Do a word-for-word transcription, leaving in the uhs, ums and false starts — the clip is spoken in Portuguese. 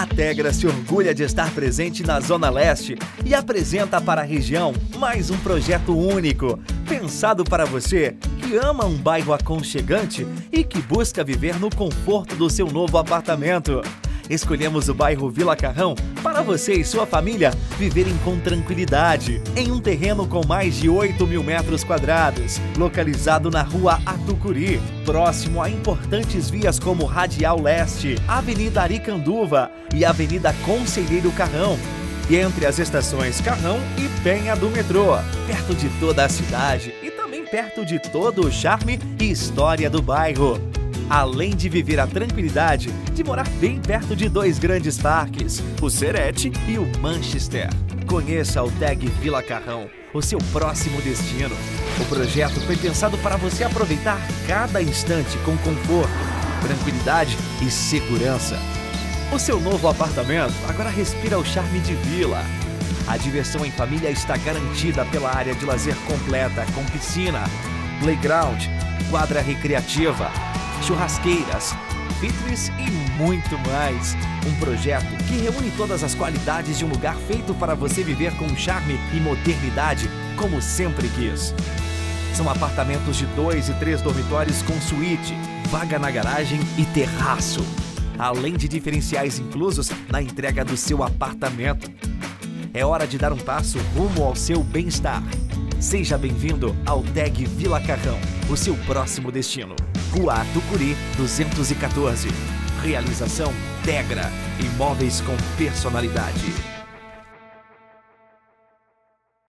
Tegra se orgulha de estar presente na Zona Leste e apresenta para a região mais um projeto único, pensado para você que ama um bairro aconchegante e que busca viver no conforto do seu novo apartamento. Escolhemos o bairro Vila Carrão para você e sua família viverem com tranquilidade, em um terreno com mais de oito mil metros quadrados, localizado na rua Atucuri, próximo a importantes vias como Radial Leste, Avenida Aricanduva e Avenida Conselheiro Carrão, e entre as estações Carrão e Penha do metrô, perto de toda a cidade e também perto de todo o charme e história do bairro. Além de viver a tranquilidade de morar bem perto de dois grandes parques, o Serete e o Manchester. Conheça o Tag Vila Carrão, o seu próximo destino. O projeto foi pensado para você aproveitar cada instante com conforto, tranquilidade e segurança. O seu novo apartamento agora respira o charme de vila. A diversão em família está garantida pela área de lazer completa com piscina, playground, quadra recreativa, churrasqueiras, fitness e muito mais. Um projeto que reúne todas as qualidades de um lugar feito para você viver com charme e modernidade como sempre quis. São apartamentos de dois e três dormitórios com suíte, vaga na garagem e terraço, além de diferenciais inclusos na entrega do seu apartamento. É hora de dar um passo rumo ao seu bem-estar. Seja bem-vindo ao Tag Vila Carrão, o seu próximo destino. Rua Atucuri duzentos e quatorze. Realização Tegra, imóveis com personalidade.